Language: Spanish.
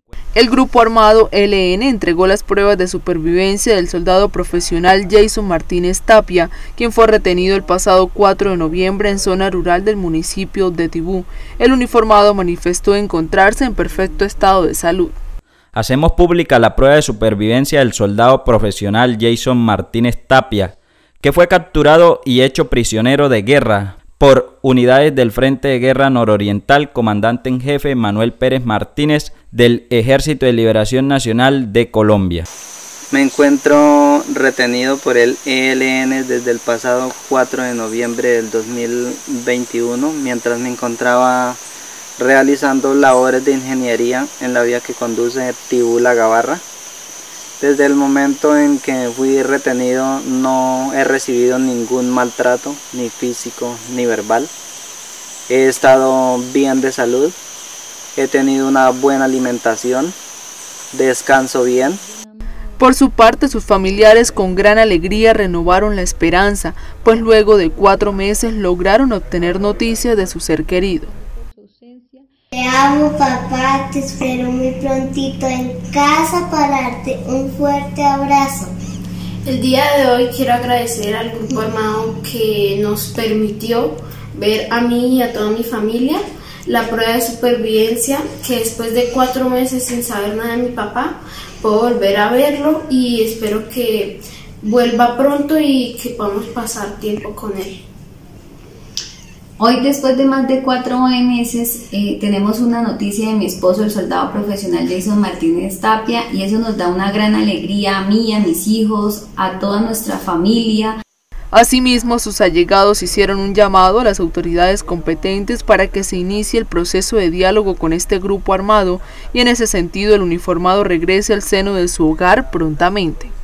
El grupo armado ELN entregó las pruebas de supervivencia del soldado profesional Jason Martínez Tapia, quien fue retenido el pasado 4 de noviembre en zona rural del municipio de Tibú. El uniformado manifestó encontrarse en perfecto estado de salud. Hacemos pública la prueba de supervivencia del soldado profesional Jason Martínez Tapia, que fue capturado y hecho prisionero de guerra por unidades del Frente de Guerra Nororiental, comandante en jefe Manuel Pérez Martínez del Ejército de Liberación Nacional de Colombia. Me encuentro retenido por el ELN desde el pasado 4 de noviembre del 2021, mientras me encontraba realizando labores de ingeniería en la vía que conduce Tibú-La Gabarra. Desde el momento en que fui retenido no he recibido ningún maltrato, ni físico ni verbal. He estado bien de salud, he tenido una buena alimentación, descanso bien. Por su parte, sus familiares con gran alegría renovaron la esperanza, pues luego de 4 meses lograron obtener noticias de su ser querido. Te amo, papá, te espero muy prontito en casa para darte un fuerte abrazo. El día de hoy quiero agradecer al grupo armado que nos permitió ver a mí y a toda mi familia la prueba de supervivencia, que después de 4 meses sin saber nada de mi papá, puedo volver a verlo y espero que vuelva pronto y que podamos pasar tiempo con él. Hoy, después de más de 4 meses, tenemos una noticia de mi esposo, el soldado profesional Jason Martínez Tapia, y eso nos da una gran alegría a mí, a mis hijos, a toda nuestra familia. Asimismo, sus allegados hicieron un llamado a las autoridades competentes para que se inicie el proceso de diálogo con este grupo armado y en ese sentido el uniformado regrese al seno de su hogar prontamente.